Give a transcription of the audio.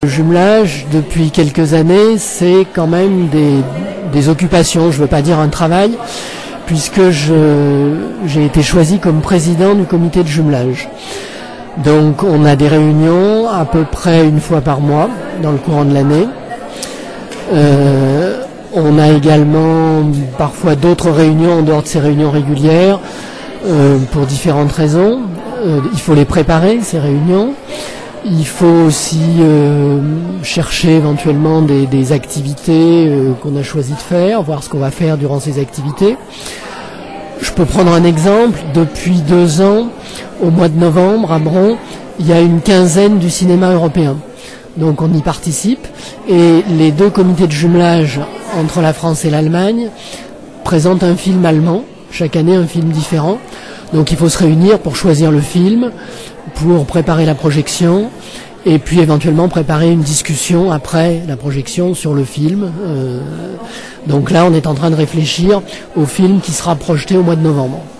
Le jumelage, depuis quelques années, c'est quand même des occupations, je ne veux pas dire un travail, puisque j'ai été choisi comme président du comité de jumelage. Donc on a des réunions à peu près une fois par mois dans le courant de l'année. On a également parfois d'autres réunions en dehors de ces réunions régulières pour différentes raisons. Il faut les préparer, ces réunions. Il faut aussi chercher éventuellement des activités qu'on a choisi de faire, voir ce qu'on va faire durant ces activités. Je peux prendre un exemple. Depuis 2 ans, au mois de novembre, à Bron, il y a une quinzaine du cinéma européen. Donc on y participe. Et les 2 comités de jumelage entre la France et l'Allemagne présentent un film allemand. Chaque année, un film différent. Donc il faut se réunir pour choisir le film, pour préparer la projection, et puis éventuellement préparer une discussion après la projection sur le film. Donc là, on est en train de réfléchir au film qui sera projeté au mois de novembre.